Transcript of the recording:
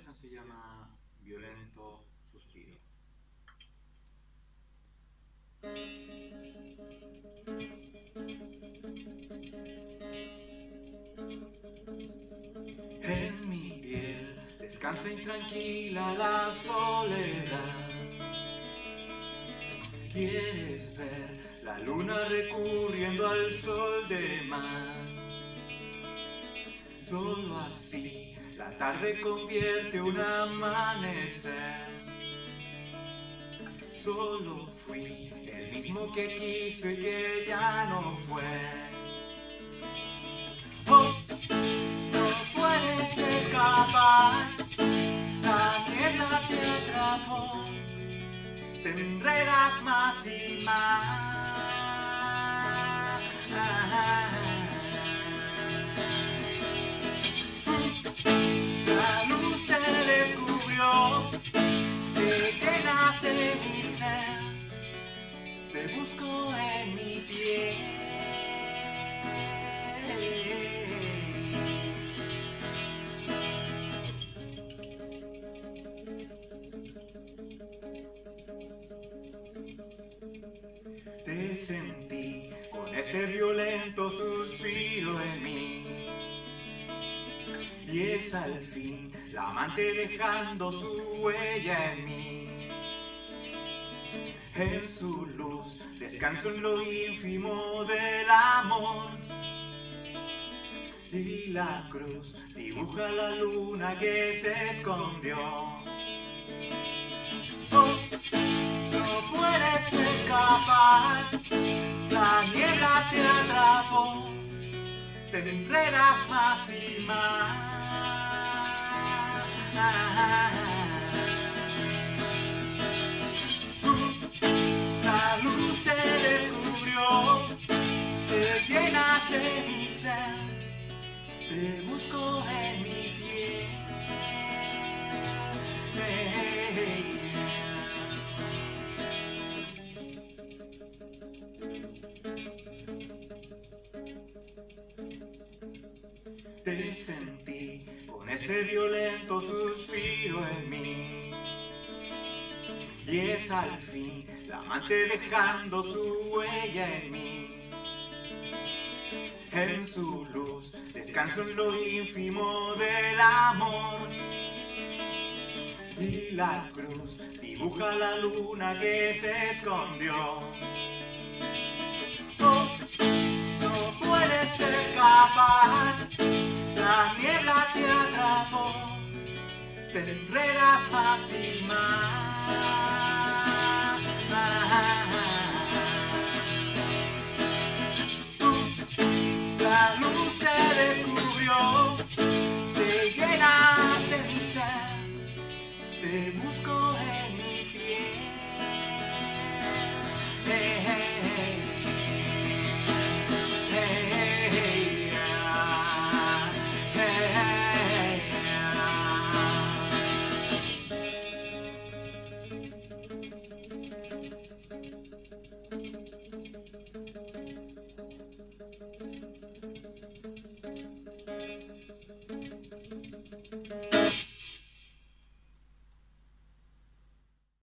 canción se llama Violento Suspiro. En mi piel descansa intranquila la soledad. ¿Quieres ver la luna recurriendo al sol de más? Solo así la tarde convierte un amanecer. Solo fui el mismo que quiso y que ya no fue. Oh, no puedes escapar, la niebla te atrapó, te enredas más y más. La luz te descubrió, te llenas de mi ser, te busco en mi piel. Te sentí con ese violento suspiro en mí. Y es al fin la amante dejando su huella en mí. En su luz descanso en lo ínfimo del amor. Y la cruz dibuja la luna que se escondió. Oh, no puedes escapar, la niebla te atrapó, te enredas más y más. La luz te descubrió, te llenas de mi ser, te busco en mi piel. Te sentí con ese violento suspiro en mí. Y es al fin la amante dejando su huella en mí. En su luz descanso en lo ínfimo del amor. Y la cruz dibuja la luna que se escondió. Oh, no puedes escapar, la niebla te atrapó, te enredas más y más. La luz te descubrió, te llenas de mi ser, te busco en mi piel. Hey, hey, hey. Hey, hey, yeah. Hey, hey, yeah.